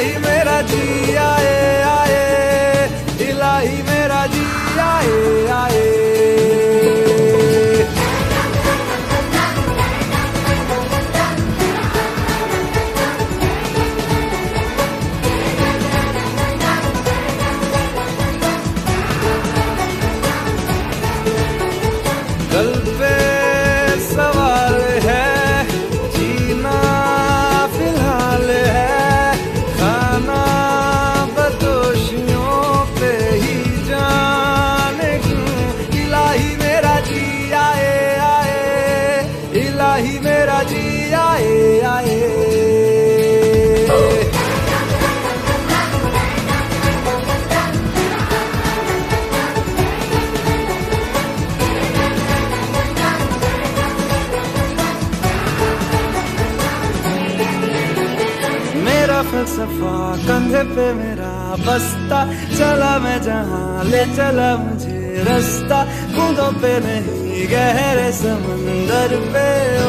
इलाही मेरा जी आए आए, इलाही मेरा जी आए आए। कल पे सवाल है, जीना फिलहाल है, खाना बदोशियों पे ही जाने क्यों। इलाही मेरा जी आए आए, इलाही मेरा जी आए आए। मेरा फलसफा कंधे पे मेरा बस्ता, चला मैं जहाँ ले चला मुझे रास्ता। बूंदों पे नहीं गहरे समंदर पे